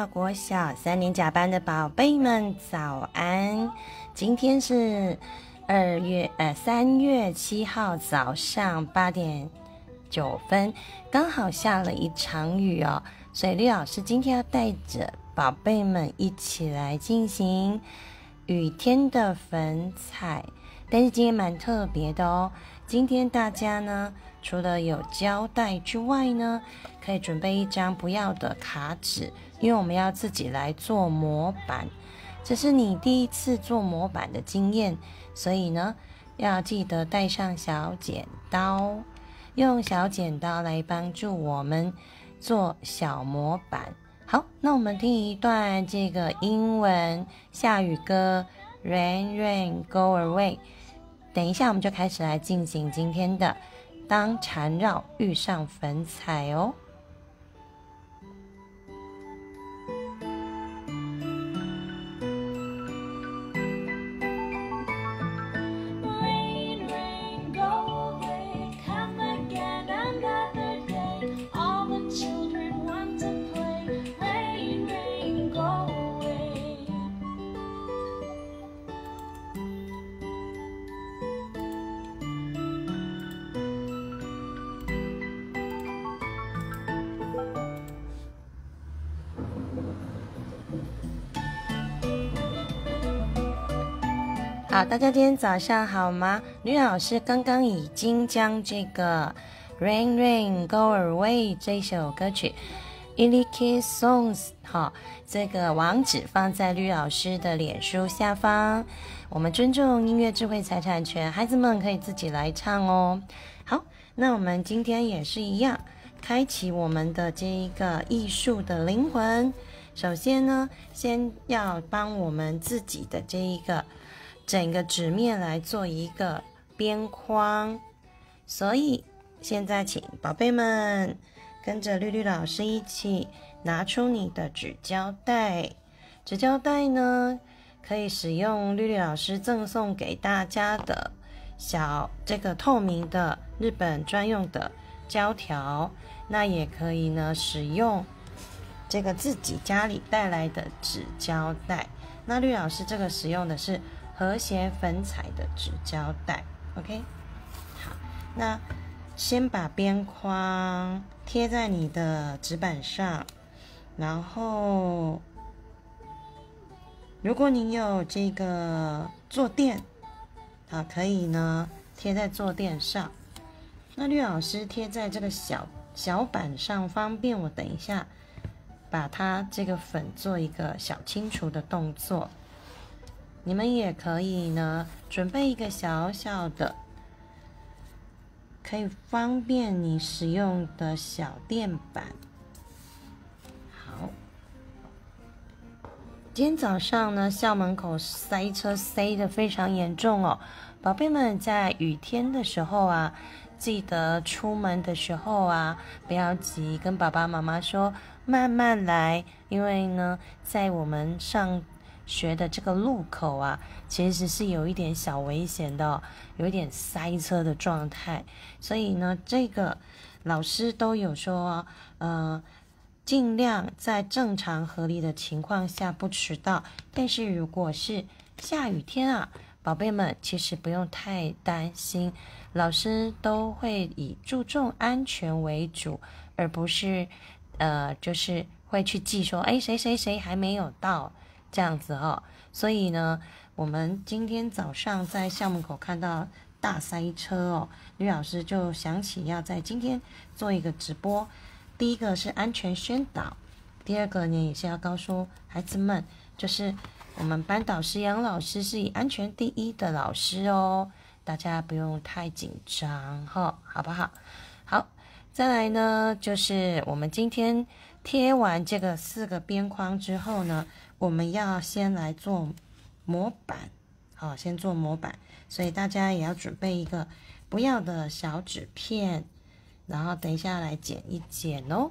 号国小3年甲班的宝贝们早安！今天是3月7号早上8点9分，刚好下了一场雨哦，所以绿老师今天要带着宝贝们一起来进行雨天的粉彩，但是今天蛮特别的哦。今天大家呢，除了有胶带之外呢，可以准备一张不要的卡纸，因为我们要自己来做模板。这是你第一次做模板的经验，所以呢，要记得带上小剪刀，用小剪刀来帮助我们做小模板。好，那我们听一段这个英文下雨歌 Rain Rain Go Away。等一下我们就开始来进行今天的当缠绕遇上粉彩哦。好，大家今天早上好吗？吕老师刚刚已经将这个 Rain Rain Go Away 这首歌曲 Ilike Songs 这个网址放在吕老师的脸书下方。我们尊重音乐智慧财产权，孩子们可以自己来唱哦。好，那我们今天也是一样，开启我们的这一个艺术的灵魂。首先呢，先要帮我们自己的这一个整个纸面来做一个边框，所以现在请宝贝们跟着绿绿老师一起拿出你的纸胶带。纸胶带呢，可以使用绿绿老师赠送给大家的这个透明的日本专用的胶条，那也可以呢使用这个自己家里带来的纸胶带。那绿老师这个使用的是和谐粉彩的纸胶带 ，OK， 好，那先把边框贴在你的纸板上，然后如果你有这个坐垫，可以呢贴在坐垫上。那绿老师贴在这个小板上，方便我等一下把它这个粉做一个小清除的动作。你们也可以呢准备一个小小的可以方便你使用的小垫板。好，今天早上呢校门口塞车塞得非常严重哦，宝贝们在雨天的时候啊，记得出门的时候啊不要急，跟爸爸妈妈说慢慢来，因为呢在我们上学的这个路口啊，其实是有一点小危险的哦，有一点塞车的状态，所以呢，这个老师都有说，尽量在正常合理的情况下不迟到。但是如果是下雨天啊，宝贝们其实不用太担心，老师都会以注重安全为主，而不是就是会去记说，谁谁谁还没有到。这样子哦，所以呢，我们今天早上在校门口看到大塞车哦，吕老师就想起要在今天做一个直播。第一个是安全宣导，第二个呢也是要告诉孩子们，就是我们班导师杨老师是以安全第一的老师哦，大家不用太紧张哈，好不好？好，再来呢，就是我们今天贴完这个4个边框之后呢，我们要先来做模板，好，先做模板，所以大家也要准备一个不要的小纸片，然后等一下来剪一剪哦。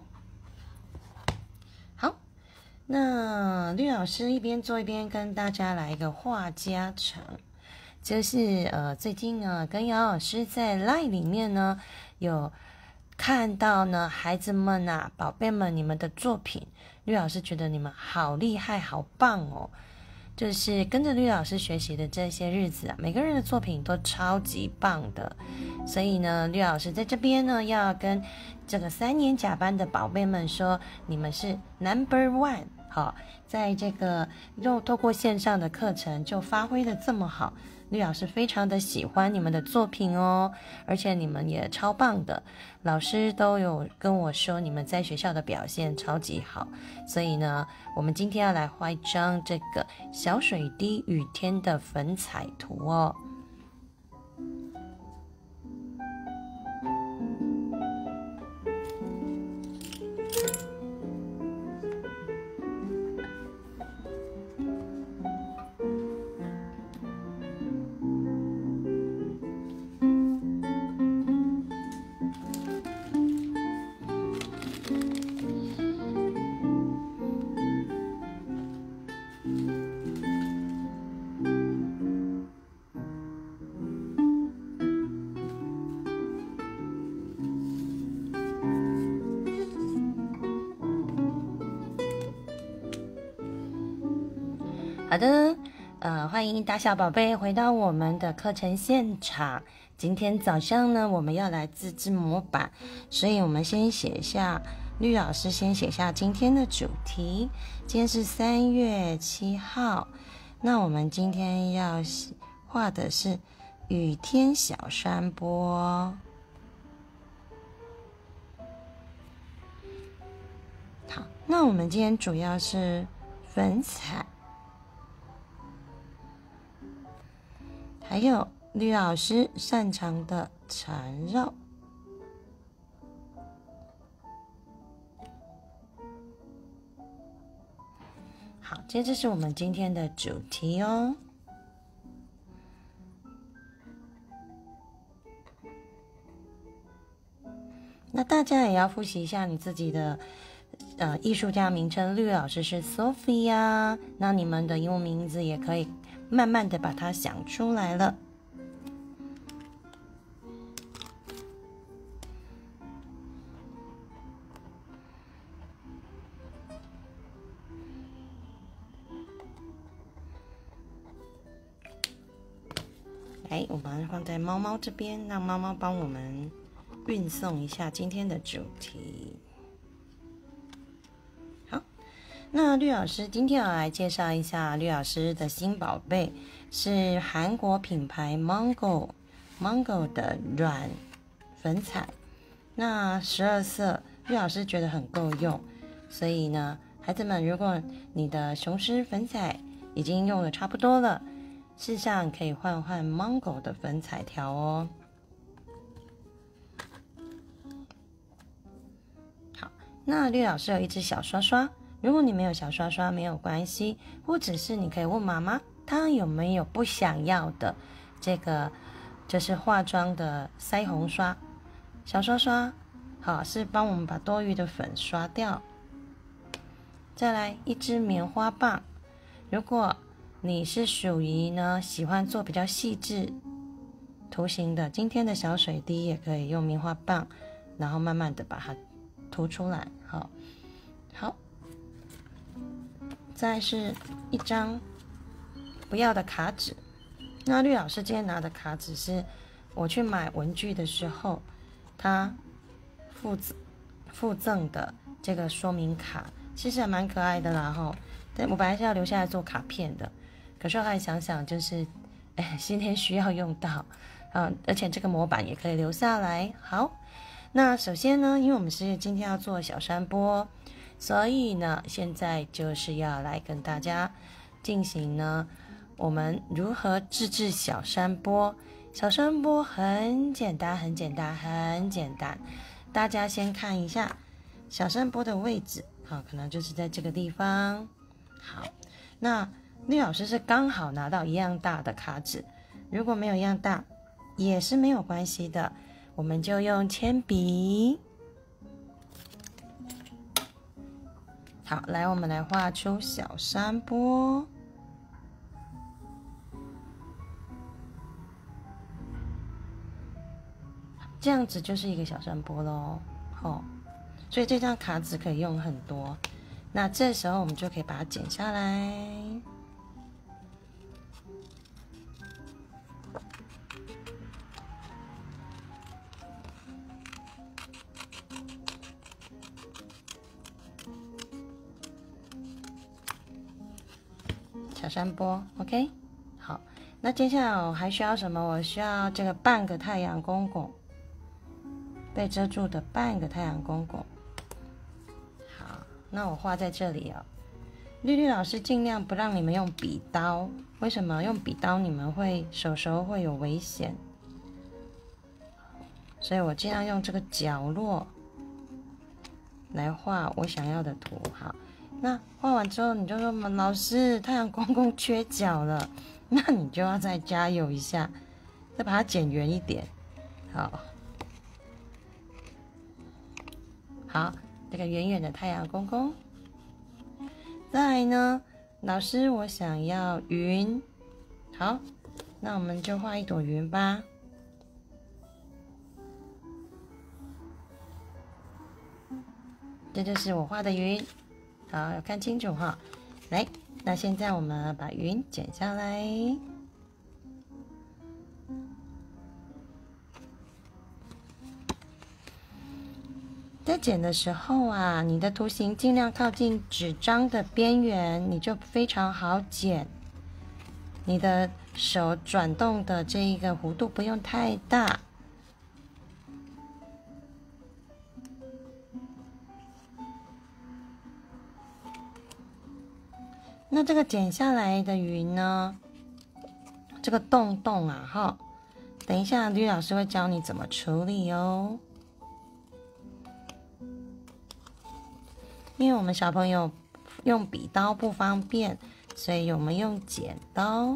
好，那绿老师一边做一边跟大家来一个话家常，就是最近呢跟姚老师在 LINE 里面呢有看到呢孩子们啊，宝贝们，你们的作品，绿老师觉得你们好厉害，好棒哦。就是跟着绿老师学习的这些日子啊，每个人的作品都超级棒的。所以呢，绿老师在这边呢，要跟这个3年甲班的宝贝们说，你们是 No.1。好，在这个透过线上的课程就发挥的这么好，绿老师非常的喜欢你们的作品哦，而且你们也超棒的，老师都有跟我说你们在学校的表现超级好，所以呢，我们今天要来画一张这个小水滴雨天的粉彩图哦。好的，欢迎大小宝贝回到我们的课程现场。今天早上呢，我们要来自制模板，所以我们先写下，绿老师先写下今天的主题。今天是3月7号，那我们今天要画的是雨天小山坡。好，那我们今天主要是粉彩。还有绿老师擅长的缠绕。好，接着是我们今天的主题哦。那大家也要复习一下你自己的艺术家名称，绿老师是 Sophia， 那你们的英文名字也可以慢慢的把它想出来了。来，我把它放在猫猫这边，让猫猫帮我们运送一下今天的主题。好，那绿老师今天要来介绍一下绿老师的新宝贝，是韩国品牌 Mango 的软粉彩。那12色，绿老师觉得很够用，所以呢，孩子们，如果你的雄狮粉彩已经用的差不多了，事实上可以换换 Mango 的粉彩条哦。好，那绿老师有一只小刷刷，如果你没有小刷刷没有关系，或者是你可以问妈妈，她有没有不想要的这个就是化妆的腮红刷，小刷刷，好，是帮我们把多余的粉刷掉。再来一支棉花棒，如果你是属于呢喜欢做比较细致图形的，今天的小水滴也可以用棉花棒，然后慢慢的把它涂出来。好，再是一张不要的卡纸。那绿老师今天拿的卡纸是我去买文具的时候他附赠的这个说明卡，其实还蛮可爱的啦吼。但我本来是要留下来做卡片的，可是后来想想，就是今天需要用到，而且这个模板也可以留下来。好，那首先呢，因为我们是今天要做小山坡，所以呢，现在就是要来跟大家进行呢，我们如何自制小山坡。小山坡很简单，很简单，很简单。大家先看一下小山坡的位置，好，可能就是在这个地方。好，那绿老师是刚好拿到一样大的卡纸，如果没有一样大也是没有关系的，我们就用铅笔。好，来，我们来画出小山坡。这样子就是一个小山坡咯。 后，所以这张卡纸可以用很多。那这时候我们就可以把它剪下来。小山坡 ，OK， 好。那接下来我还需要什么？我需要这个半个太阳公公，被遮住的半个太阳公公。好，那我画在这里哦。绿绿老师尽量不让你们用笔刀，为什么？用笔刀你们会手会有危险，所以我尽量用这个角落来画我想要的图。好。那画完之后，你就说老师，太阳公公缺角了，那你就要再加油一下，再把它剪圆一点。好，这个圆圆的太阳公公。再来呢，老师，我想要云。好，那我们就画一朵云吧。这就是我画的云。好，要看清楚哈。来，那现在我们把云剪下来。在剪的时候啊，你的图形尽量靠近纸张的边缘，你就非常好剪。你的手转动的这一个弧度不用太大。那这个剪下来的云呢？这个洞洞啊，哈，等一下吕老师会教你怎么处理哦。因为我们小朋友用笔刀不方便，所以我们用剪刀。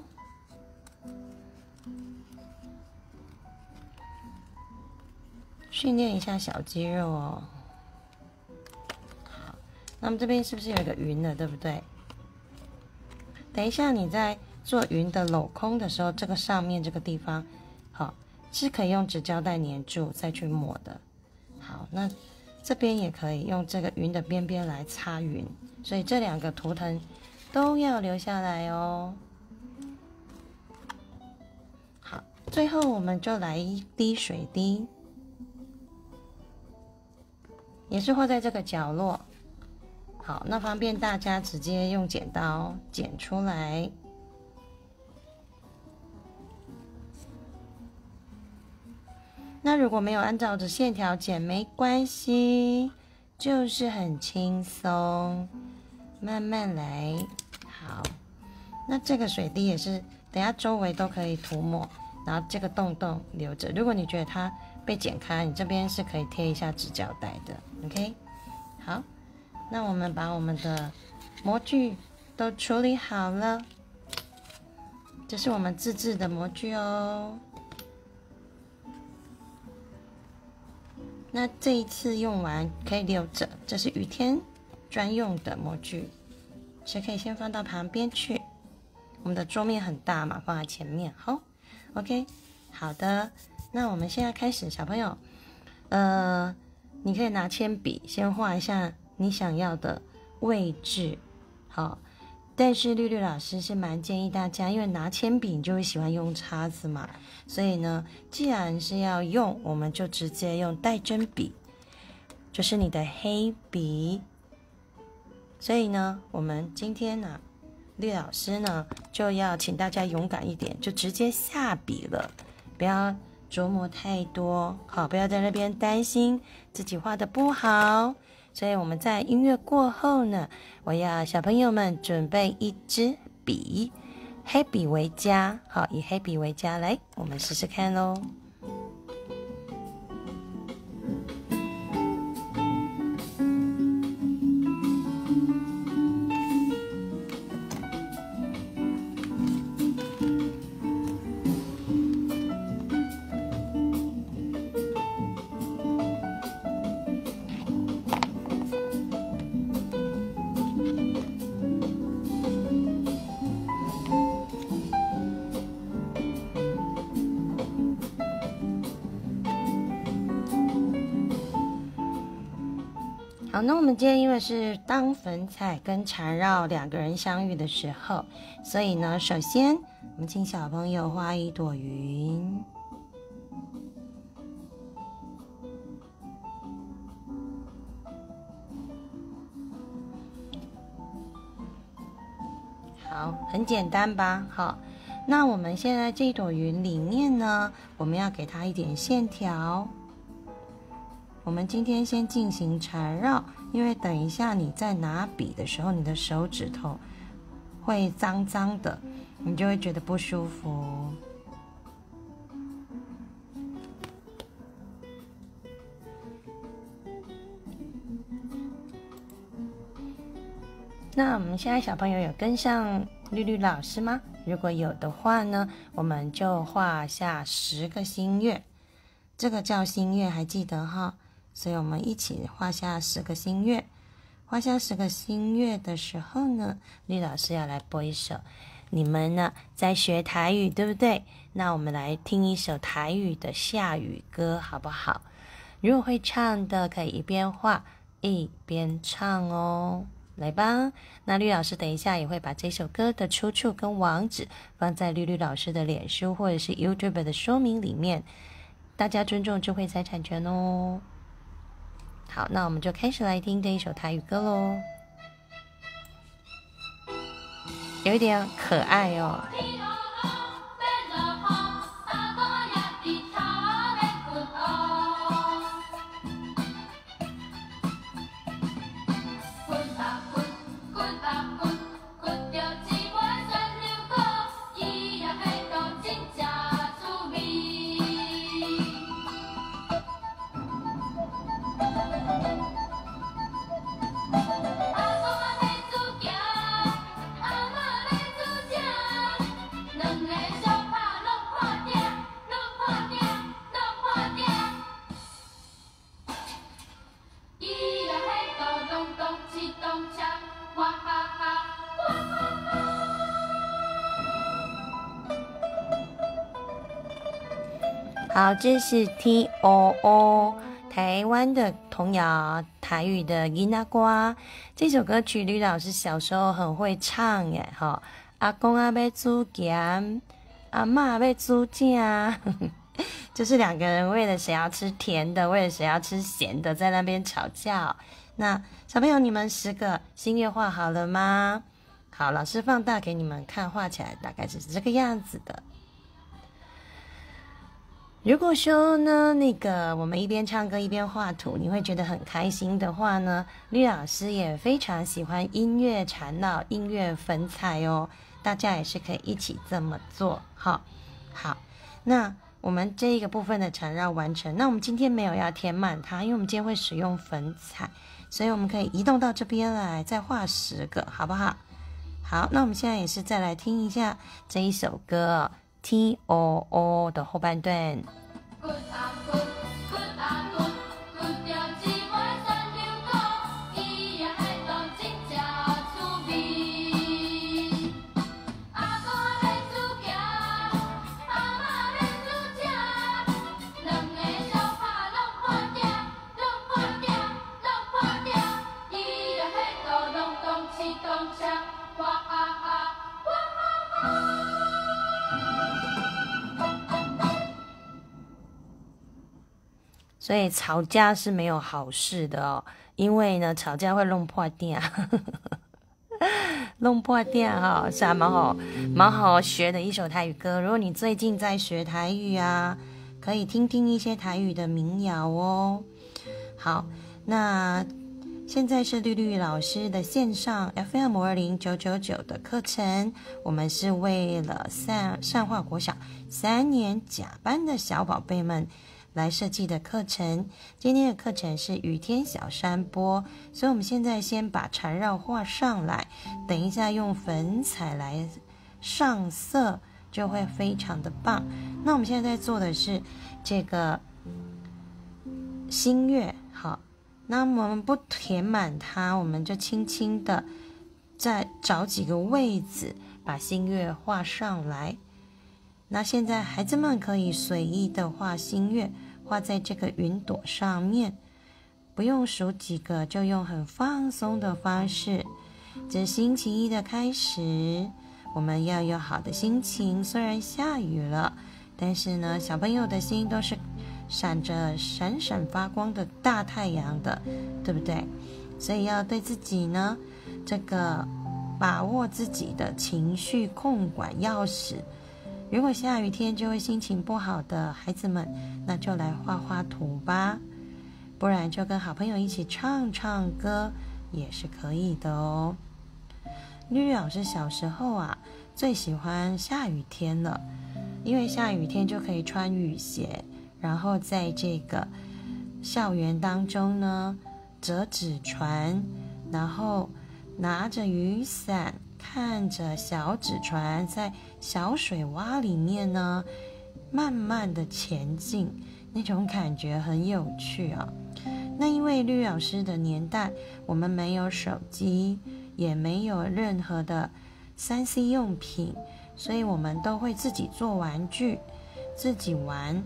训练一下小肌肉哦。好，那么这边是不是有一个云了，对不对？等一下你在做云的镂空的时候，这个上面这个地方，好，是可以用纸胶带粘住再去抹的。好，那这边也可以用这个云的边边来擦云，所以这两个图腾都要留下来哦。好，最后我们就来一滴水滴，也是画在这个角落。好，那方便大家直接用剪刀剪出来。那如果没有按照着线条剪没关系，就是很轻松，慢慢来。好，那这个水滴也是等下周围都可以涂抹，然后这个洞洞留着。如果你觉得它被剪开，你这边是可以贴一下纸胶带的。OK， 好。那我们把我们的模具都处理好了，这是我们自制的模具哦。那这一次用完可以留着，这是雨天专用的模具，是可以先放到旁边去。我们的桌面很大嘛，放在前面。好 ，OK， 好的。那我们现在开始，小朋友，你可以拿铅笔先画一下你想要的位置，好，但是绿绿老师是蛮建议大家，因为拿铅笔你就会喜欢用叉子嘛，所以呢，既然是要用，我们就直接用带针笔，就是你的黑笔。所以呢，我们今天呢，绿老师呢就要请大家勇敢一点，就直接下笔了，不要琢磨太多，好，不要在那边担心自己画的不好。所以我们在音乐过后呢，我要小朋友们准备一支笔，黑笔为佳，好，以黑笔为佳，来，我们试试看咯。 好，那我们今天因为是当粉彩跟缠绕两个人相遇的时候，所以呢，首先我们请小朋友画一朵云。好，很简单吧？好，那我们现在这朵云里面呢，我们要给它一点线条。我们今天先进行缠绕，因为等一下你在拿笔的时候，你的手指头会脏脏的，你就会觉得不舒服。那我们现在小朋友有跟上绿绿老师吗？如果有的话呢，我们就画下10个心月，这个叫心月，还记得哈？所以我们一起画下10个心月。画下10个心月的时候呢，绿老师要来播一首。你们呢在学台语，对不对？那我们来听一首台语的下雨歌，好不好？如果会唱的，可以一边画一边唱哦。来吧，那绿老师等一下也会把这首歌的出处跟网址放在绿绿老师的脸书或者是 YouTube 的说明里面，大家尊重智慧财产权哦。好，那我们就开始来听这一首台语歌咯，有一点可爱哦。好，这是 T.O.O 台湾的童谣，台语的囡仔歌。这首歌曲吕老师小时候很会唱耶，哈！阿公要煮咸，阿嬷要煮正，就是两个人为了谁要吃甜的，为了谁要吃咸的，在那边吵架。那小朋友，你们10个心月画好了吗？好，老师放大给你们看，画起来大概是这个样子的。如果说呢，我们一边唱歌一边画图，你会觉得很开心的话呢，绿老师也非常喜欢音乐缠绕、音乐粉彩哦，大家也是可以一起这么做。好，那我们这一个部分的缠绕完成，那我们今天没有要填满它，因为我们今天会使用粉彩，所以我们可以移动到这边来，再画10个，好不好？好，那我们现在也是再来听一下这一首歌。T.O.O 的后半段。所以吵架是没有好事的哦，因为呢，吵架会弄破店，弄破店哈，是还蛮好学的一首台语歌。如果你最近在学台语啊，可以听听一些台语的民谣哦。好，那现在是绿绿老师的线上 FM20999的课程，我们是为了善化国小3年甲班的小宝贝们来设计的课程。今天的课程是雨天小山坡，所以我们现在先把缠绕画上来，等一下用粉彩来上色，就会非常的棒。那我们现在在做的是这个心月，好，那我们不填满它，我们就轻轻的再找几个位置把心月画上来。那现在孩子们可以随意的画心月，画在这个云朵上面。 不用数几个，就用很放松的方式。这星期一的开始，我们要有好的心情。虽然下雨了，但是呢，小朋友的心都是闪着闪闪发光的大太阳的，对不对？所以要对自己呢，这个把握自己的情绪控管钥匙。如果下雨天就会心情不好的孩子们，那就来画画图吧，不然就跟好朋友一起唱唱歌也是可以的哦。绿绿老师小时候啊，最喜欢下雨天了，因为下雨天就可以穿雨鞋，然后在这个校园当中呢，折纸船，然后拿着雨伞，看着小纸船在小水洼里面呢，慢慢的前进，那种感觉很有趣啊。那因为绿老师的年代，我们没有手机，也没有任何的3C 用品，所以我们都会自己做玩具，自己玩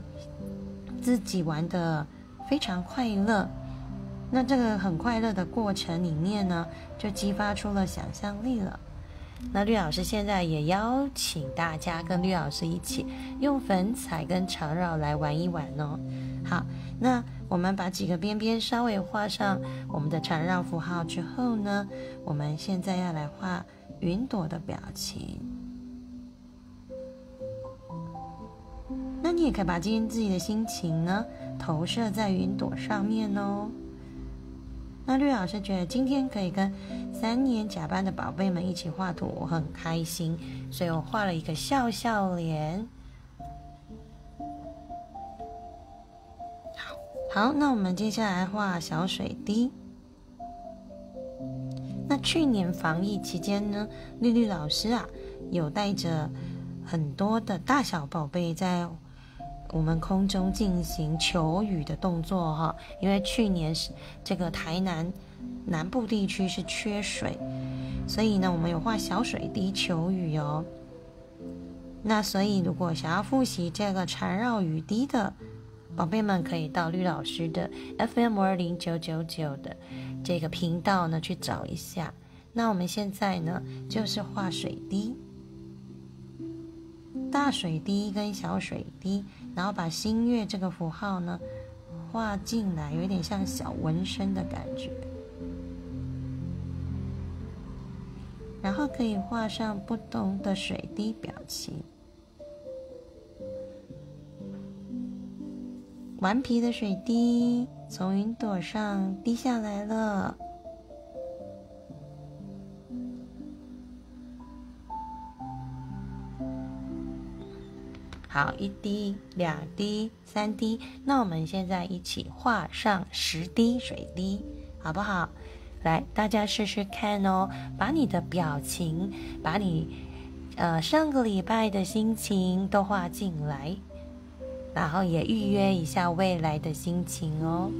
的非常快乐。那这个很快乐的过程里面呢，就激发出了想象力了。那绿老师现在也邀请大家跟绿老师一起用粉彩跟缠绕来玩一玩哦。好，那我们把几个边边稍微画上我们的缠绕符号之后呢，我们现在要来画云朵的表情。那你也可以把今天自己的心情呢投射在云朵上面哦。那绿老师觉得今天可以跟3年甲班的宝贝们一起画图，我很开心，所以我画了一个笑笑脸。好，那我们接下来画小水滴。那去年防疫期间呢，绿绿老师啊，有带着很多的大小宝贝在我们空中进行求雨的动作哈，因为去年是这个台南南部地区是缺水，所以呢，我们有画小水滴求雨哦。那所以如果想要复习这个缠绕雨滴的宝贝们，可以到绿老师的 FM20999的这个频道呢去找一下。那我们现在呢就是画水滴，大水滴跟小水滴，然后把新月这个符号呢画进来，有点像小纹身的感觉。然后可以画上不同的水滴表情。顽皮的水滴从云朵上滴下来了。好，1滴、2滴、3滴，那我们现在一起画上10滴水滴，好不好？来，大家试试看哦，把你的表情，把你上个礼拜的心情都画进来，然后也预约一下未来的心情哦。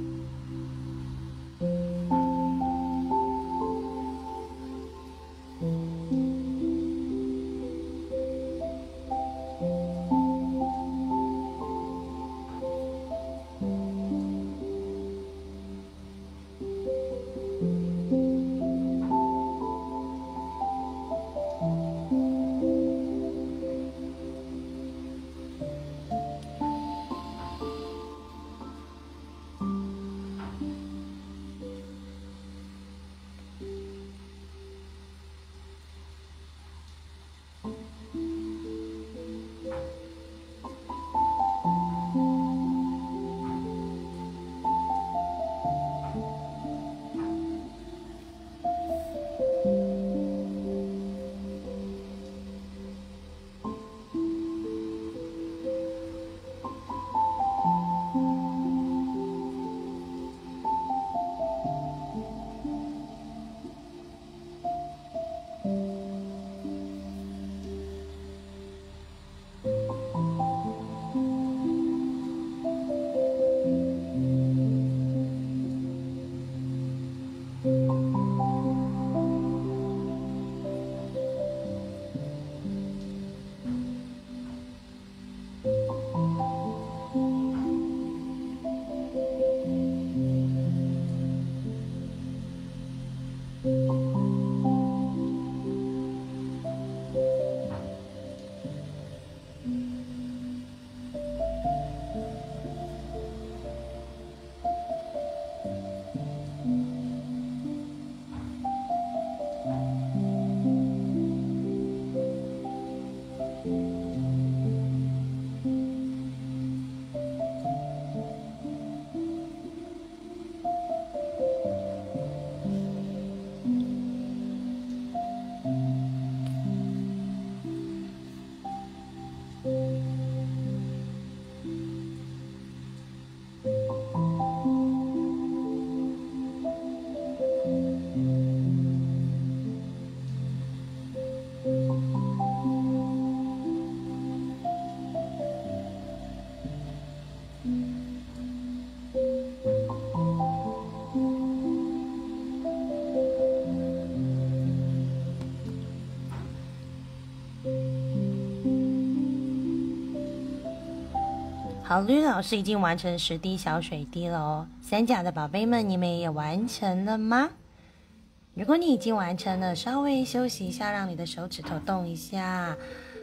好，绿老师已经完成10滴小水滴了哦。三甲的宝贝们，你们也完成了吗？如果你已经完成了，稍微休息一下，让你的手指头动一下。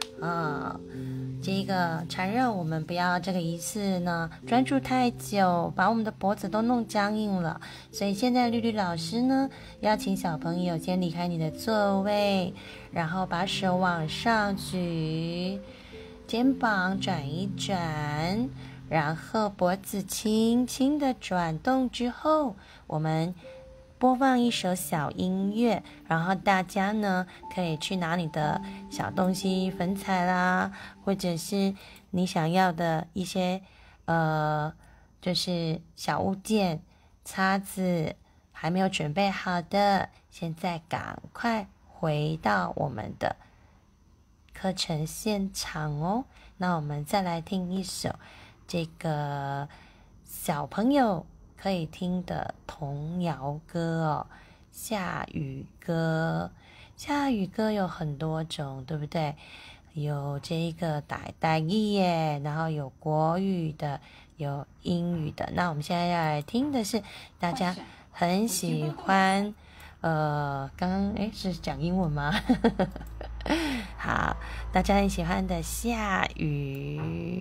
这个缠绕我们不要这个仪式呢专注太久，把我们的脖子都弄僵硬了。所以现在绿绿老师呢，邀请小朋友先离开你的座位，然后把手往上举。肩膀转一转，然后脖子轻轻的转动之后，我们播放一首小音乐，然后大家呢可以去拿你的小东西，粉彩啦，或者是你想要的一些就是小物件、叉子，还没有准备好的，现在赶快回到我们的课程现场哦。那我们再来听一首这个小朋友可以听的童谣歌哦，下雨歌。下雨歌有很多种，对不对？有这个台语耶，然后有国语的，有英语的。那我们现在要来听的是大家很喜欢，刚刚是讲英文吗？好，大家很喜欢的下雨。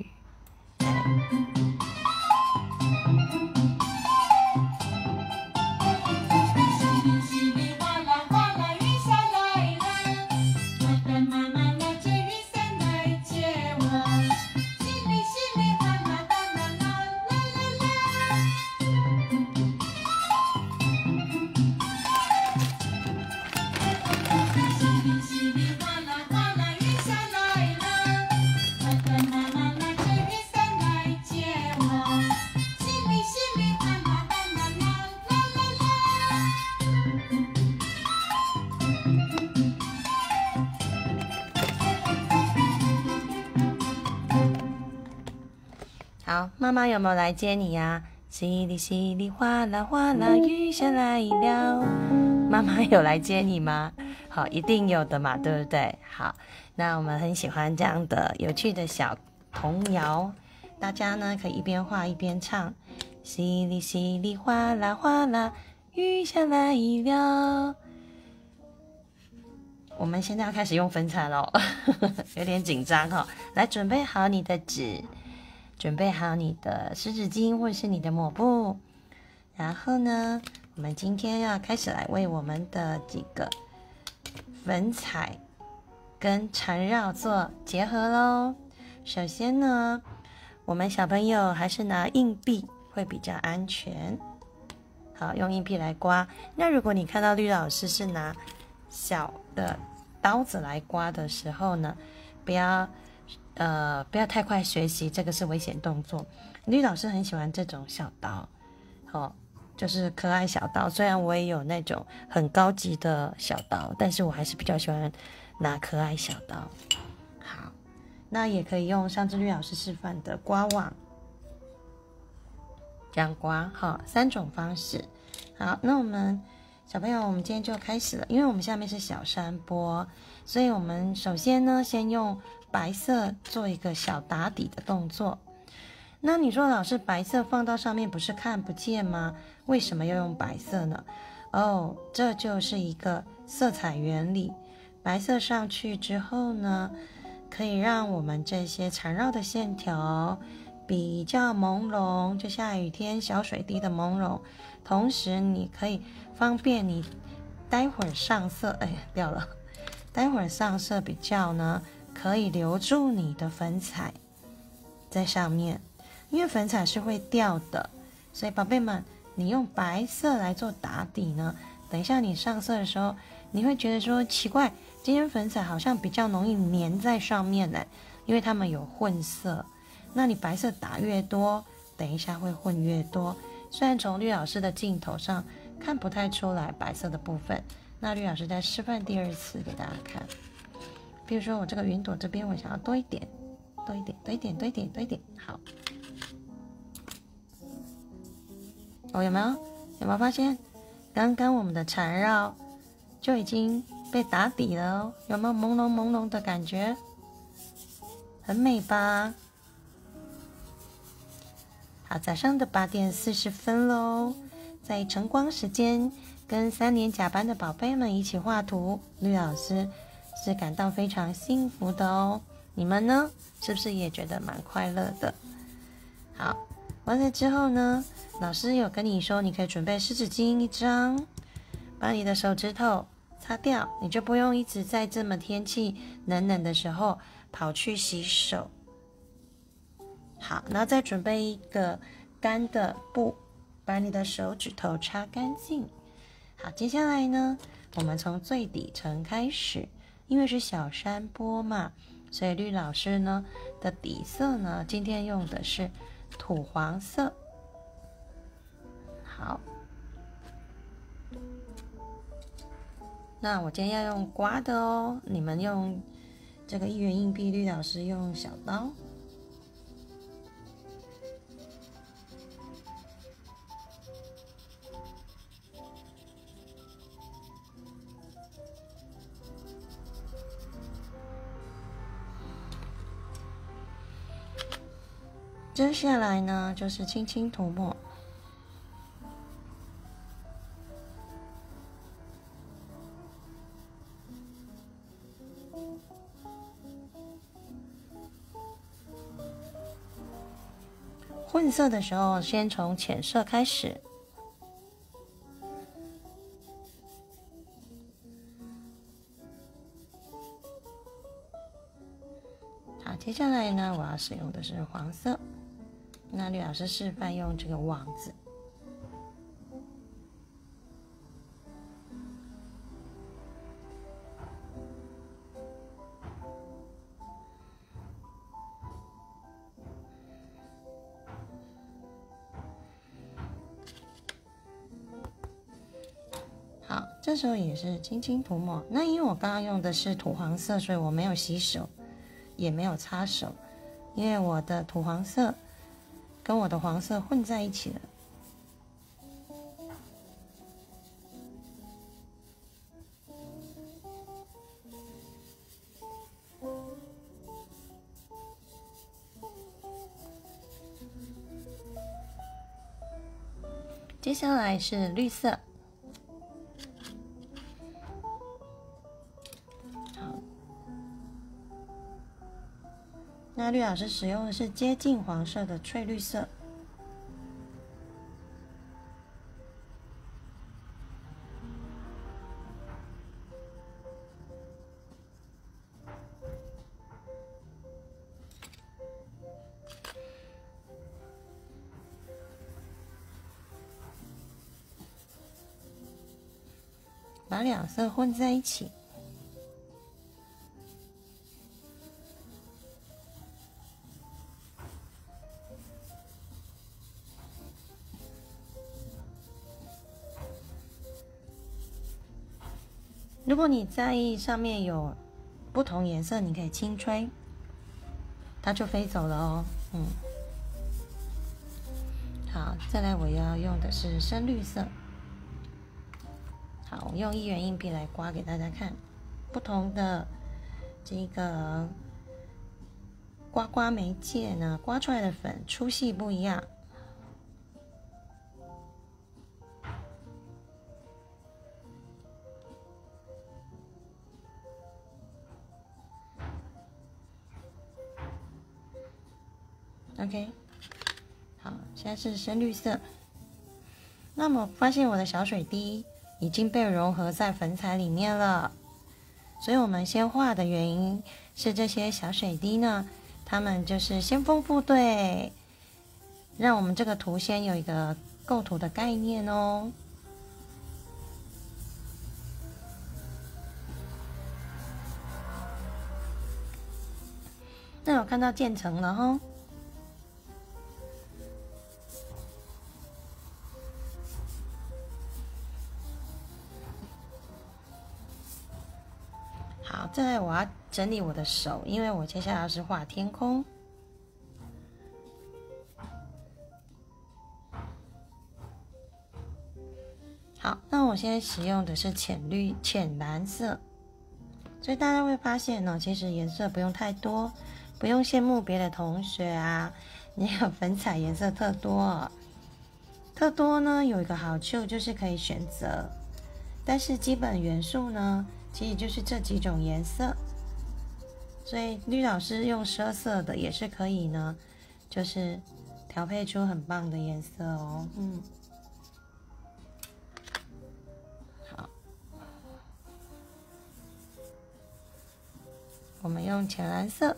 好，妈妈有没有来接你呀？淅沥淅沥哗啦哗啦，雨下来了。妈妈有来接你吗？好，一定有的嘛，对不对？好，那我们很喜欢这样的有趣的小童谣，大家呢可以一边画一边唱。淅沥淅沥哗啦哗啦，雨下来了。我们现在要开始用粉彩咯，有点紧张哦。来，准备好你的纸。准备好你的湿纸巾或是你的抹布，然后呢，我们今天要开始来为我们的这个粉彩跟缠绕做结合咯。首先呢，我们小朋友还是拿硬币会比较安全。好，用硬币来刮。那如果你看到绿老师是拿小的刀子来刮的时候呢，不要太快学习，这个是危险动作。绿老师很喜欢这种小刀，就是可爱小刀。虽然我也有那种很高级的小刀，但是我还是比较喜欢拿可爱小刀。好，那也可以用上次绿老师示范的刮网，这样刮。好，3种方式。好，那我们小朋友，我们今天就开始了。因为我们下面是小山坡，所以我们首先呢，先用白色做一个小打底的动作。那你说老师，白色放到上面不是看不见吗？为什么要用白色呢？这就是一个色彩原理。白色上去之后呢，可以让我们这些缠绕的线条比较朦胧，就下雨天小水滴的朦胧。同时你可以方便你待会儿上色，掉了。待会儿上色比较呢可以留住你的粉彩在上面，因为粉彩是会掉的，所以宝贝们，你用白色来做打底呢，等一下你上色的时候，你会觉得说奇怪，今天粉彩好像比较容易粘在上面呢，因为它们有混色。那你白色打越多，等一下会混越多。虽然从绿老师的镜头上看不太出来白色的部分，那绿老师再示范第二次给大家看。比如说我这个云朵这边，我想要多一点，多一点，多一点，多一点，多一点。好，哦，有没有发现，刚刚我们的缠绕就已经被打底了哦？有没有朦胧朦胧的感觉？很美吧？好，早上的8:40喽，在晨光时间，跟3年甲班的宝贝们一起画图，绿老师是感到非常幸福的哦。你们呢？是不是也觉得蛮快乐的？好，完了之后呢，老师有跟你说，你可以准备湿纸巾1张，把你的手指头擦掉，你就不用一直在这么天气冷的时候跑去洗手。好，然后再准备一个干的布，把你的手指头擦干净。好，接下来呢，我们从最底层开始，因为是小山坡嘛，所以绿老师呢的底色呢，今天用的是土黄色。好，那我今天要用刮的哦，你们用这个1元硬币，绿老师用小刀。接下来呢，就是轻轻涂抹。混色的时候，先从浅色开始。好，接下来呢，我要使用的是黄色。那绿老师示范用这个网子。好，这时候也是轻轻涂抹。那因为我刚刚用的是土黄色，所以我没有洗手，也没有擦手，因为我的土黄色跟我的黄色混在一起了。接下来是绿色。好，那绿老师使用的是接近黄色的翠绿色。把两色混在一起。如果你在意上面有不同颜色，你可以轻吹，它就飞走了哦。好，再来我要用的是深绿色。好，我用1元硬币来刮给大家看，不同的这个刮媒介呢，刮出来的粉粗细不一样。OK， 好，现在是深绿色。那么发现我的小水滴已经被融合在粉彩里面了，所以我们先画的原因是这些小水滴呢，它们就是先锋部队，让我们这个图先有一个构图的概念哦。那我看到渐层了吼。好，再来我要整理我的手，因为我接下来是画天空。好，那我现在使用的是浅蓝色，所以大家会发现呢，其实颜色不用太多，不用羡慕别的同学啊，你有粉彩颜色特多哦。特多呢有一个好处就是可以选择，但是基本元素呢，其实就是这几种颜色，所以绿老师用12色的也是可以呢，就是调配出很棒的颜色哦。好，我们用浅蓝色，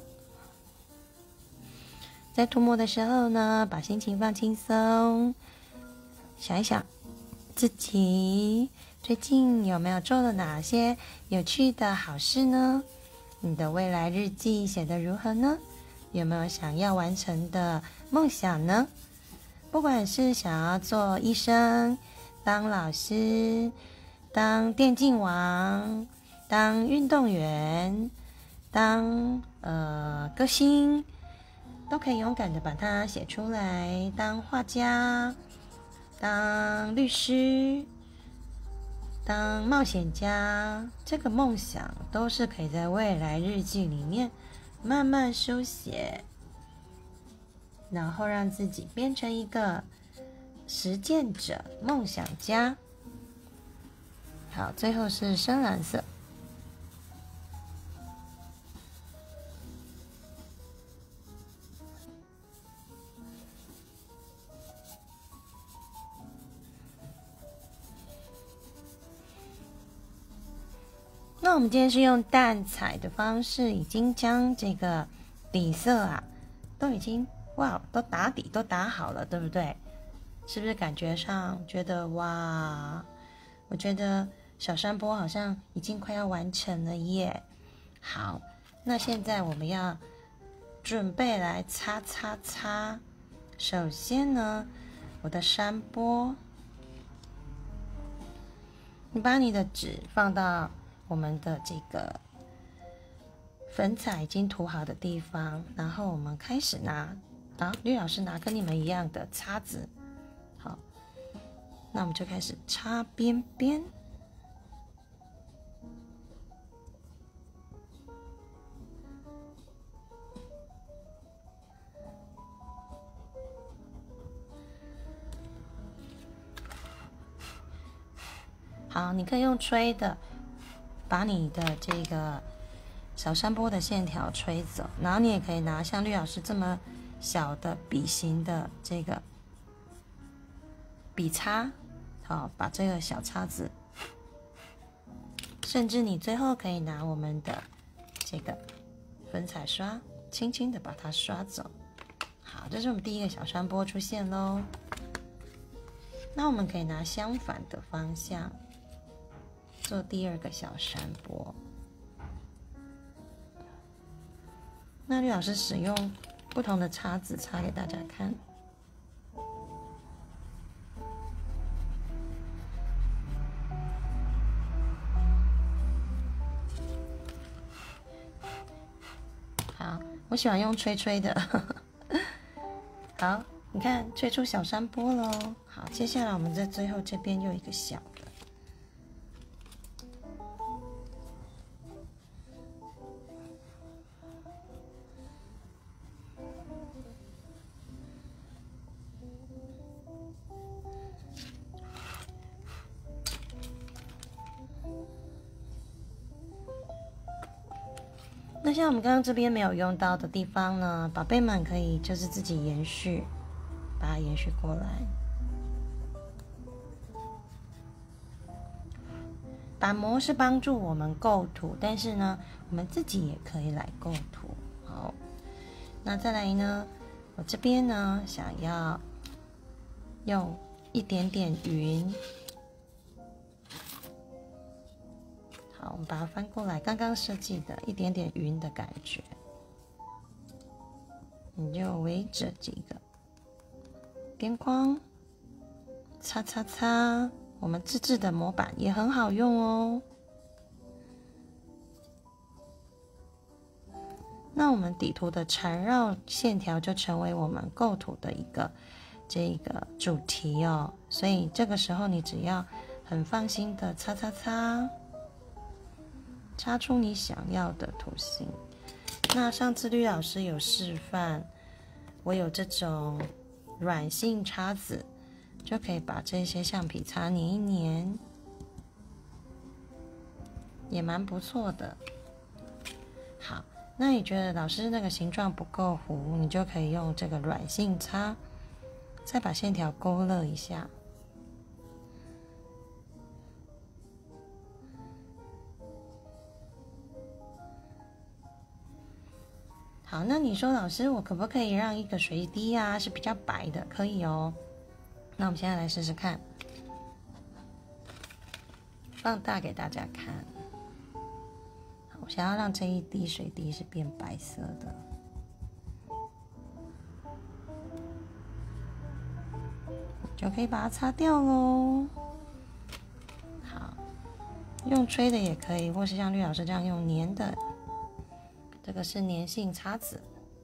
在涂抹的时候呢，把心情放轻松，想一想自己最近有没有做了哪些有趣的好事呢？你的未来日记写得如何呢？有没有想要完成的梦想呢？不管是想要做医生、当老师、当电竞王、当运动员、当歌星，都可以勇敢的把它写出来。当画家、当律师、当冒险家，这个梦想都是可以在未来日记里面慢慢书写，然后让自己变成一个实践者、梦想家。好，最后是深蓝色。那我们今天是用淡彩的方式，已经将这个底色啊，都已经都打底都打好了，对不对？是不是感觉上觉得哇？我觉得小山坡好像已经快要完成了耶。好，那现在我们要准备来擦。首先呢，我的山坡，你把你的纸放到我们的这个粉彩已经涂好的地方，然后我们开始拿，绿老师拿跟你们一样的擦子。好，那我们就开始擦边边。好，你可以用吹的，把你的这个小山坡的线条吹走，然后你也可以拿像绿老师这么小的笔形的这个笔擦，好，把这个小叉子，甚至你最后可以拿我们的这个粉彩刷，轻轻的把它刷走。好，这是我们第一个小山坡出现咯。那我们可以拿相反的方向做第二个小山坡。那绿老师使用不同的叉子擦给大家看。好，我喜欢用吹的。好，你看吹出小山坡咯。好，接下来我们在最后这边又一个小的。那像我们刚刚这边没有用到的地方呢，宝贝们可以就是自己延续，把它延续过来。 板模是帮助我们构图，但是呢，我们自己也可以来构图。好，那再来呢，我这边呢想要用一点点云。好，我们把它翻过来，刚刚设计的一点点云的感觉，你就围着几个边框，擦擦擦。我们自制的模板也很好用哦。那我们底图的缠绕线条就成为我们构图的这个主题哦。所以这个时候你只要很放心的擦擦擦，擦出你想要的图形。那上次吕老师有示范，我有这种软性叉子，就可以把这些橡皮擦粘一粘，也蛮不错的。好，那你觉得老师那个形状不够糊，你就可以用这个软性擦，再把线条勾勒一下。好，那你说老师，我可不可以让一个水滴啊是比较白的？可以哦。那我们现在来试试看，放大给大家看。我想要让这一滴水滴是变白色的，就可以把它擦掉喽。好，用吹的也可以，或是像吕老师这样用粘的。这个是粘性叉子。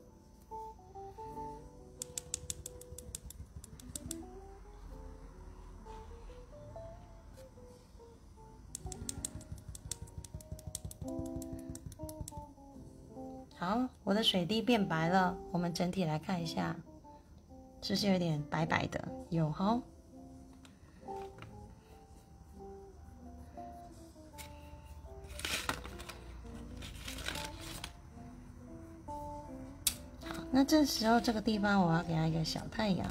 好，我的水滴变白了，我们整体来看一下，是不是有点白白的？有齁。好，那这时候这个地方我要给它一个小太阳。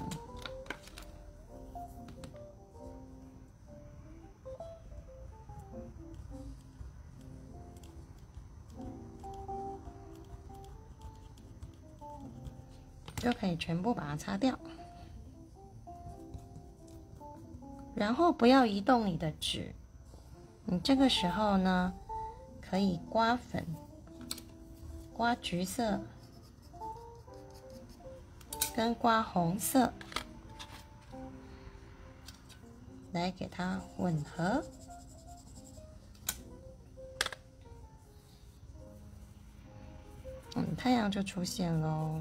就可以全部把它擦掉，然后不要移动你的纸。你这个时候呢，可以刮粉，刮橘色，跟刮红色，来给它混合。太阳就出现喽。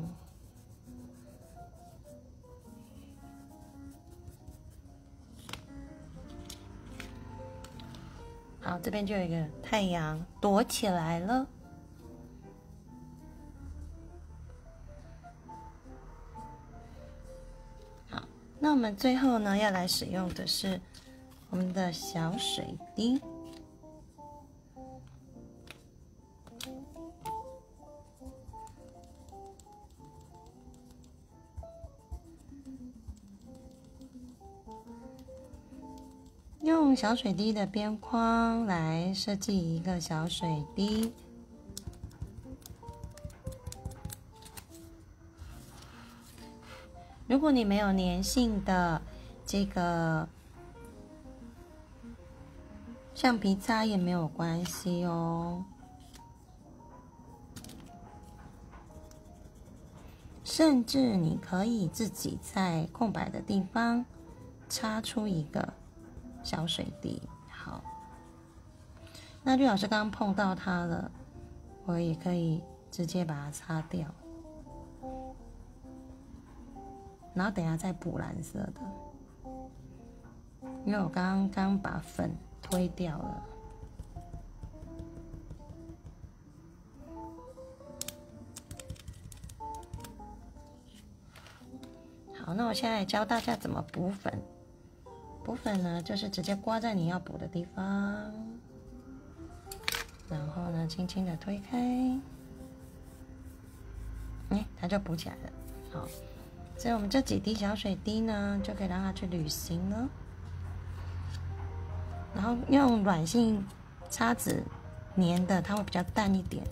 好，这边就有一个太阳躲起来了。好，那我们最后呢，要来使用的是我们的小水滴。用小水滴的边框来设计一个小水滴。如果你没有粘性的这个橡皮擦也没有关系哦，甚至你可以自己在空白的地方插出一个小水滴。好，那吕老师刚刚碰到它了，我也可以直接把它擦掉，然后等一下再补蓝色的，因为我刚刚把粉推掉了。好，那我现在教大家怎么补粉。补粉呢，就是直接刮在你要补的地方，然后呢，轻轻的推开，它就补起来了。好，所以我们这几滴小水滴呢，就可以让它去旅行了。 然后用软性叉子粘的，它会比较淡一点，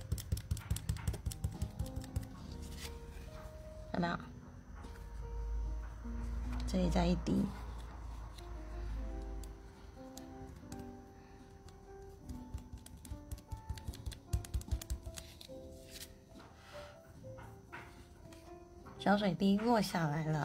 有没有？这里再一滴。小水滴落下来了，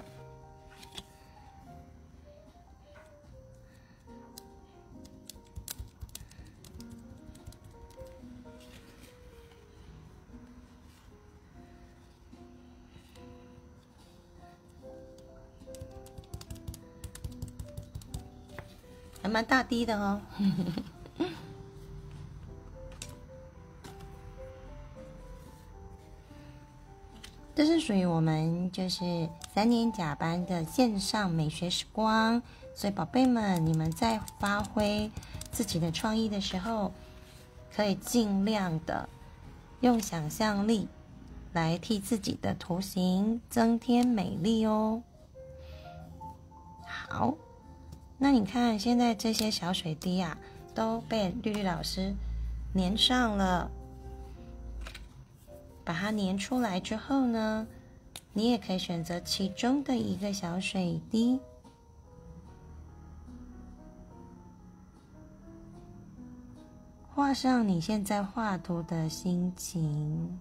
还蛮大滴的哦。这是属于我们就是3年甲班的线上美学时光，所以宝贝们，你们在发挥自己的创意的时候，可以尽量的用想象力来替自己的图形增添美丽哦。好，那你看现在这些小水滴啊，都被绿绿老师粘上了。把它粘出来之后呢，你也可以选择其中的一个小水滴，画上你现在画图的心情。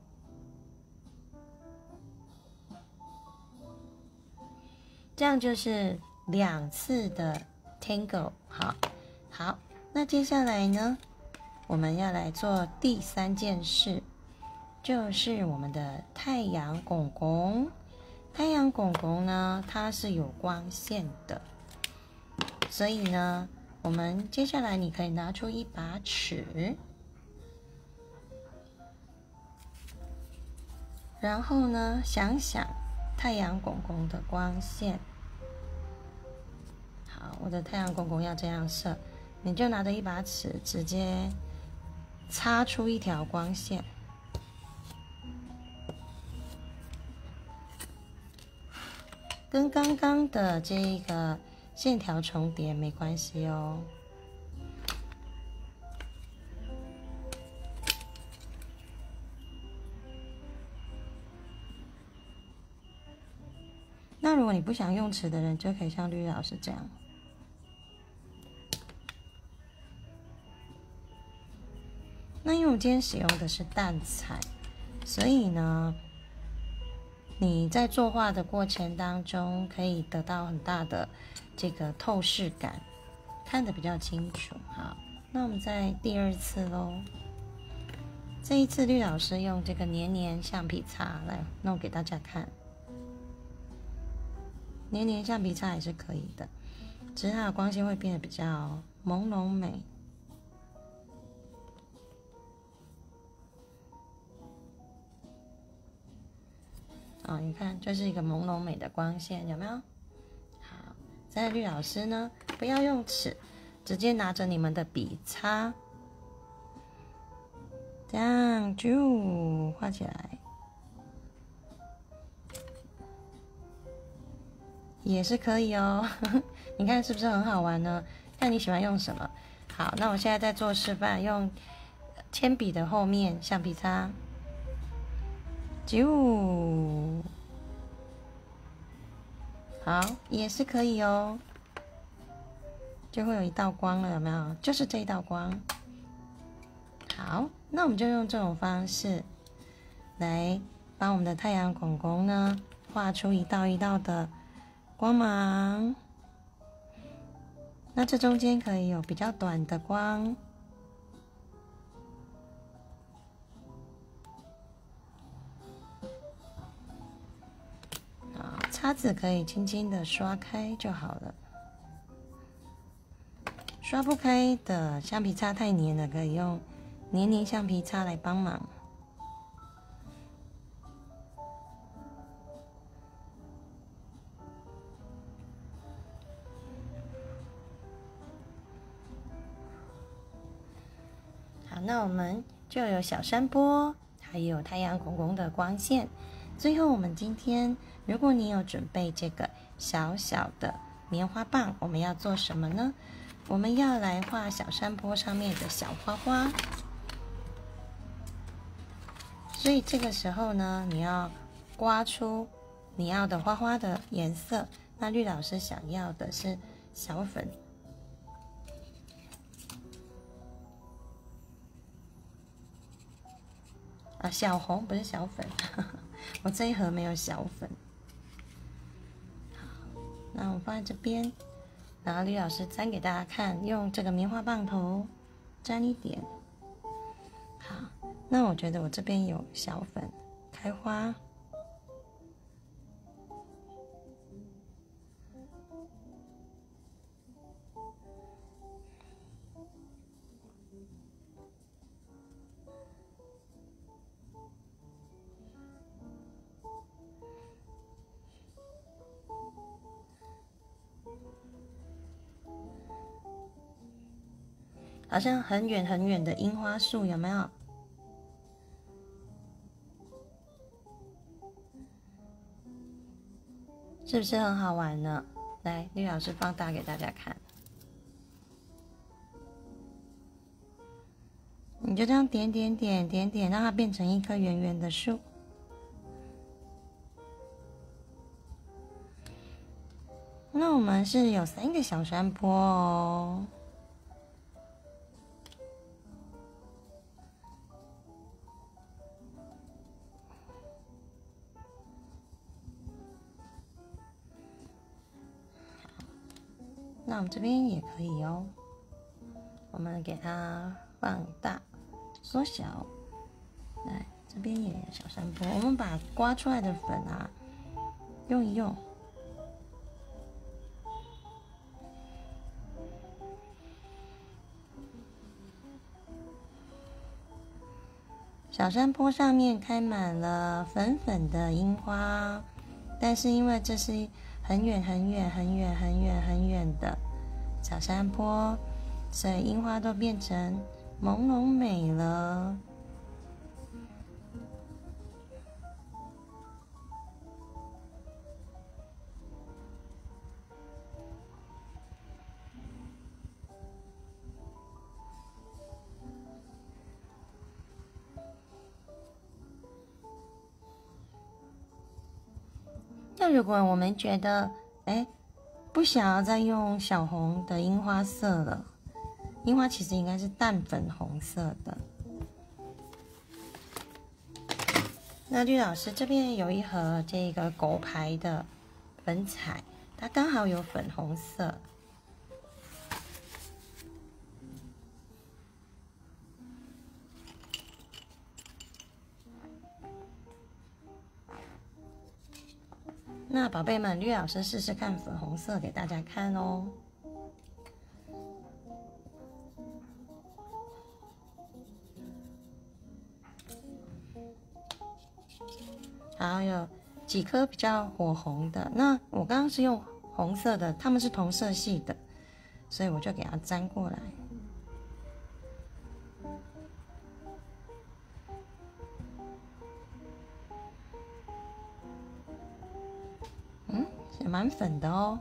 这样就是2次的 tango。好，那接下来呢，我们要来做第3件事。就是我们的太阳公公。太阳公公呢，它是有光线的，所以呢，我们接下来你可以拿出一把尺，然后呢，想想太阳公公的光线。好，我的太阳公公要这样射，你就拿着一把尺，直接插出一条光线。跟刚刚的这个线条重叠没关系哦。那如果你不想用尺的人，就可以像绿老师这样。那因为我今天使用的是淡彩，所以呢，你在作画的过程当中，可以得到很大的这个透视感，看得比较清楚。好，那我们在第2次咯。这一次绿老师用这个黏黏橡皮擦来弄给大家看，黏黏橡皮擦也是可以的，只是它的光线会变得比较朦胧美。哦，你看，就是一个朦胧美的光线，有没有？好，在绿老师呢，不要用尺，直接拿着你们的笔擦，这样就画起来，也是可以哦。你看是不是很好玩呢？看你喜欢用什么。好，那我现在在做示范，用铅笔的后面橡皮擦。好，也是可以哦，就会有一道光了，有没有？就是这一道光。好，那我们就用这种方式来帮我们的太阳公公呢画出一道一道的光芒。那这中间可以有比较短的光。叉子可以轻轻的刷开就好了，刷不开的橡皮擦太黏了，可以用黏黏橡皮擦来帮忙。好，那我们就有小山坡，还有太阳公公的光线。最后，我们今天，如果你有准备这个小小的棉花棒，我们要做什么呢？ 我们要来画小山坡上面的小花花，所以这个时候呢，你要刮出你要的花花的颜色。那绿老师想要的是小粉。小红不是小粉，我这一盒没有小粉。好，那我放在这边，然后绿老师粘给大家看，用这个棉花棒头粘一点。好，那我觉得我这边有小粉开花。好像很远很远的樱花树，有没有？是不是很好玩呢？来，绿老师放大给大家看。你就这样点点点点点，让它变成一棵圆圆的树。那我们是有3个小山坡哦。那我们这边也可以哦，我们给它放大、缩小。来，这边也有小山坡，我们把刮出来的粉啊用一用。小山坡上面开满了粉粉的樱花，但是因为这是很远很远很远很远很远的小山坡，所以樱花都变成朦胧美了。那如果我们觉得，不想要再用小红的樱花色了，樱花其实应该是淡粉红色的。那绿老师这边有一盒这个狗牌的粉彩，它刚好有粉红色。那宝贝们，绿老师试试看粉红色给大家看哦。好，有几颗比较火红的。那我刚刚是用红色的，它们是同色系的，所以我就给它粘过来。也蛮粉的哦。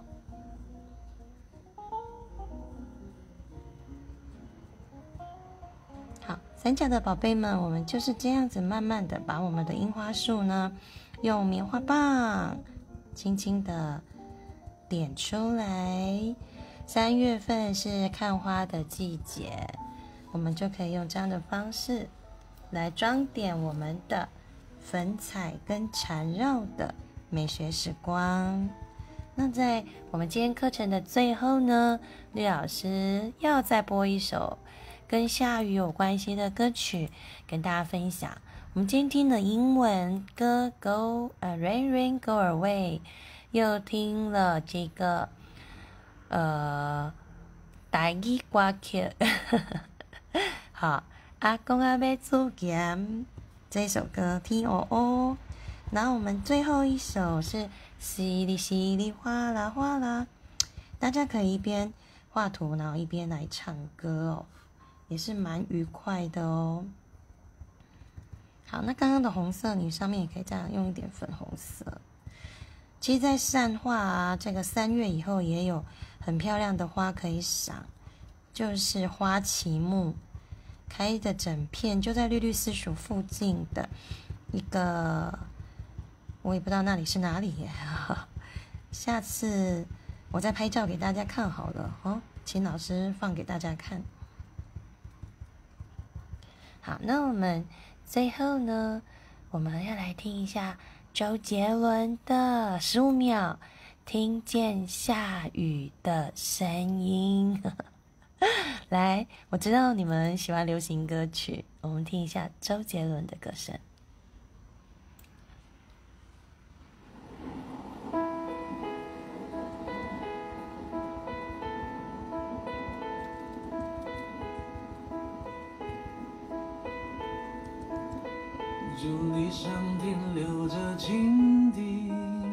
好，三角的宝贝们，我们就是这样子慢慢的把我们的樱花树呢，用棉花棒轻轻的点出来。3月份是看花的季节，我们就可以用这样的方式来装点我们的粉彩跟缠绕的美学时光。那在我们今天课程的最后呢，绿老师要再播一首跟下雨有关系的歌曲跟大家分享。我们今天听了英文歌 Rain Rain Go Away， 又听了这个台语歌曲好，阿公阿伯煮咸这首歌 TOO。然后我们最后一首是淅沥淅沥哗啦哗啦，大家可以一边画图，然后一边来唱歌哦，也是蛮愉快的哦。好，那刚刚的红色，你上面也可以这样用一点粉红色。其实，在善化啊，这个3月以后也有很漂亮的花可以赏， 就是花旗木开的整片，就在绿绿私塾附近的一个，我也不知道那里是哪里耶。下次我再拍照给大家看好了哦，请老师放给大家看。好，那我们最后呢，我们要来听一下周杰伦的15秒，听见下雨的声音。来，我知道你们喜欢流行歌曲，我们听一下周杰伦的歌声。 竹篱上停留着蜻蜓，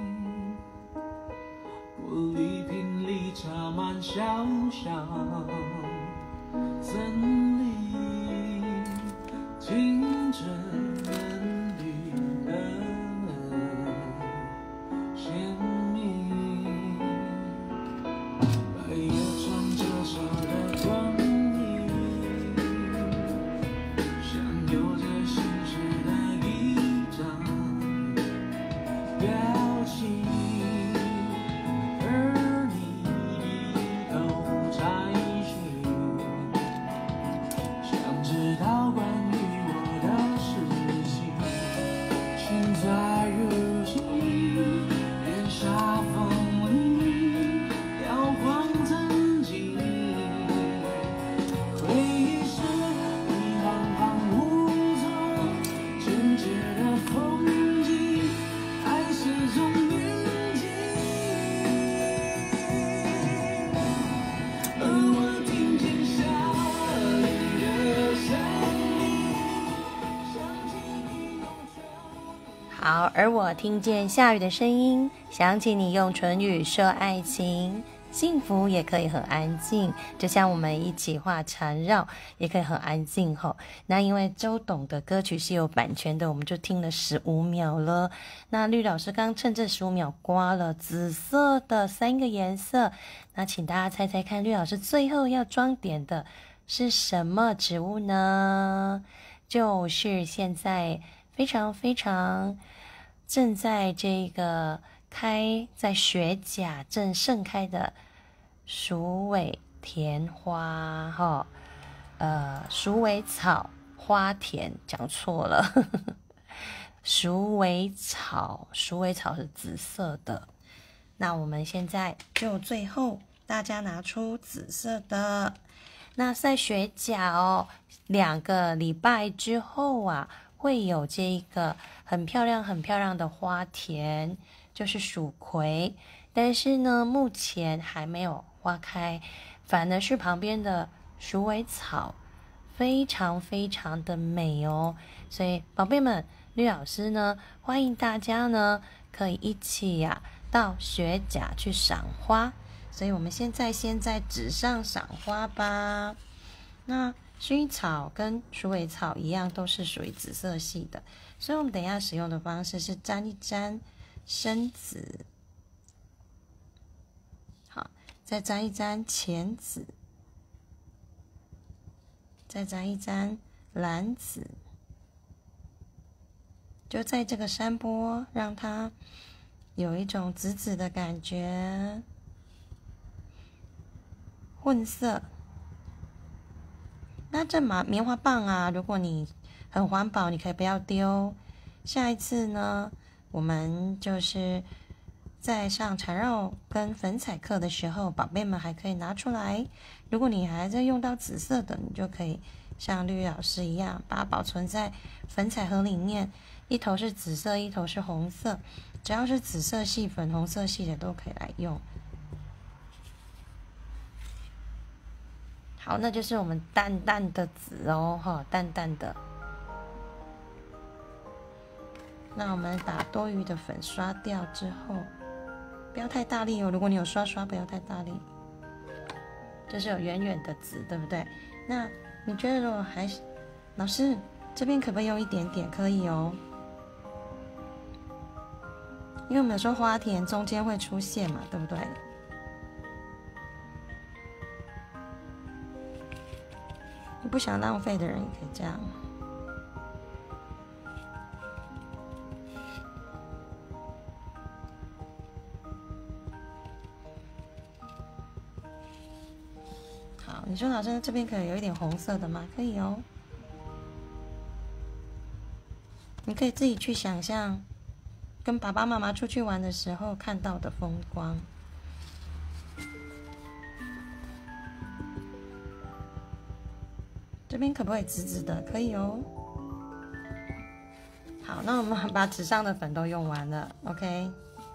玻璃瓶里插满小小森林，清澈嫩绿的鲜明，白叶窗折射的光影，像有着心事的一张表情，而你低头查询，想知道关于我的事情，请在日记脸颊风里摇晃曾经，回忆是你茫茫无踪纯洁的风景，爱是种运气，而我听见下雨的声音，想起你用唇语。 好，而我听见下雨的声音，想起你用唇语说爱情。幸福也可以很安静，就像我们一起画缠绕，也可以很安静吼。那因为周董的歌曲是有版权的，我们就听了15秒了。那绿老师刚趁这15秒刮了紫色的3个颜色，那请大家猜猜看，绿老师最后要装点的是什么植物呢？就是现在非常非常正在这个开在雪甲正盛开的鼠尾田花哈，鼠尾草花田讲错了，鼠尾草是紫色的。那我们现在就最后大家拿出紫色的。那在雪甲哦，2个礼拜之后啊，会有这个很漂亮很漂亮的花田，就是蜀葵，但是呢目前还没有花开，反而是旁边的鼠尾草非常非常的美哦。所以宝贝们，绿老师呢欢迎大家呢可以一起到雪甲去赏花。所以我们现在先在纸上赏花吧。那薰衣草跟鼠尾草一样，都是属于紫色系的，所以我们等一下使用的方式是沾一沾深紫，好，再沾一沾浅紫，再沾一沾蓝紫，就在这个山坡让它有一种紫紫的感觉，混色。那这棉花棒啊，如果你很环保，你可以不要丢。下一次呢，我们就是在上缠绕跟粉彩课的时候，宝贝们还可以拿出来。如果你还在用到紫色的，你就可以像绿老师一样，把它保存在粉彩盒里面，一头是紫色，一头是红色，只要是紫色系、粉红色系的都可以来用。好，那就是我们淡淡的紫哦，哈，淡淡的。那我们把多余的粉刷掉之后，不要太大力哦。如果你有刷，不要太大力。就是有远远的紫，对不对？那你觉得如果还是，老师这边可不可以用一点点？可以哦。因为我们有时候花田中间会出现嘛，对不对？ 不想浪费的人也可以这样。好，你说老师这边可以有一点红色的吗？可以哦。你可以自己去想象，跟爸爸妈妈出去玩的时候看到的风光。这边可不可以直直的？可以哦。好，那我们把纸上的粉都用完了 ，OK。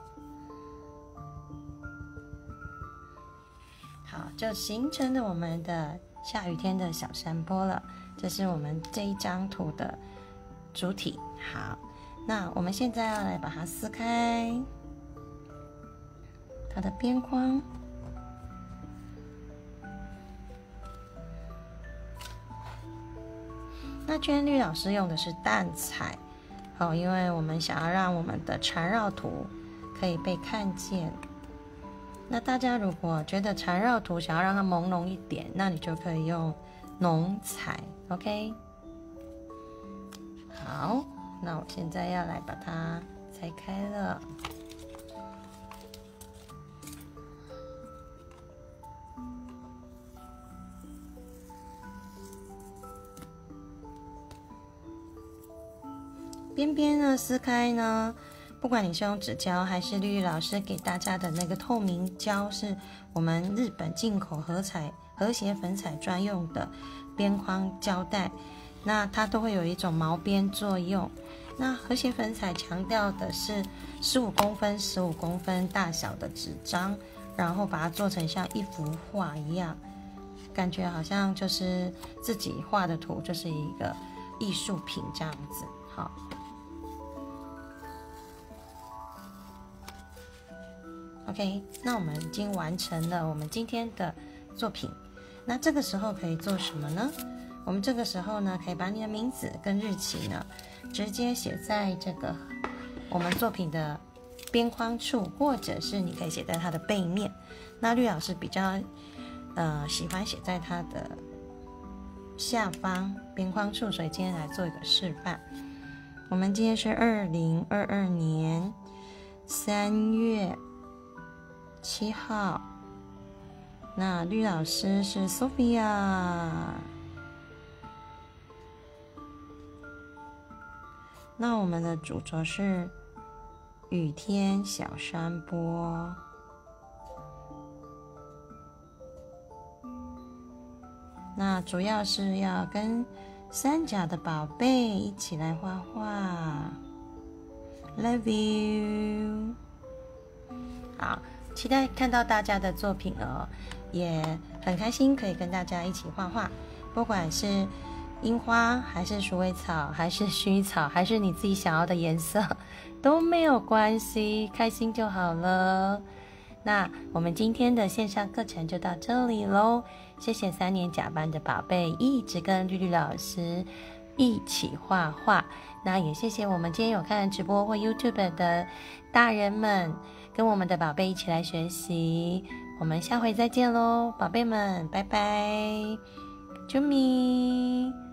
好，就形成了我们的下雨天的小山坡了。这是我们这一张图的主体。好，那我们现在要来把它撕开，它的边框。那娟绿老师用的是淡彩，因为我们想要让我们的缠绕图可以被看见。那大家如果觉得缠绕图想要让它朦胧一点，那你就可以用浓彩 ，OK？ 好，那我现在要来把它拆开了。边边呢撕开呢，不管你是用纸胶还是绿绿老师给大家的那个透明胶，是我们日本进口和谐粉彩专用的边框胶带，那它都会有一种毛边作用。那和谐粉彩强调的是15公分、15公分大小的纸张，然后把它做成像一幅画一样，感觉好像就是自己画的图，就是一个艺术品这样子。好。OK， 那我们已经完成了我们今天的作品。那这个时候可以做什么呢？我们这个时候呢，可以把你的名字跟日期呢，直接写在这个我们作品的边框处，或者是你可以写在它的背面。那绿老师比较喜欢写在它的下方边框处，所以今天来做一个示范。我们今天是2022年3月7号，那绿老师是 Sophia， 那我们的主轴是雨天小山坡，那主要是要跟三甲的宝贝一起来画画 ，Love you， 好。期待看到大家的作品哦，也很开心可以跟大家一起画画，不管是樱花还是鼠尾草还是薰衣草还是你自己想要的颜色都没有关系，开心就好了。那我们今天的线上课程就到这里咯，谢谢3年甲班的宝贝一直跟绿绿老师一起画画，那也谢谢我们今天有看直播或 YouTube 的大人们跟我们的宝贝一起来学习，我们下回再见咯，宝贝们，拜拜，啾咪。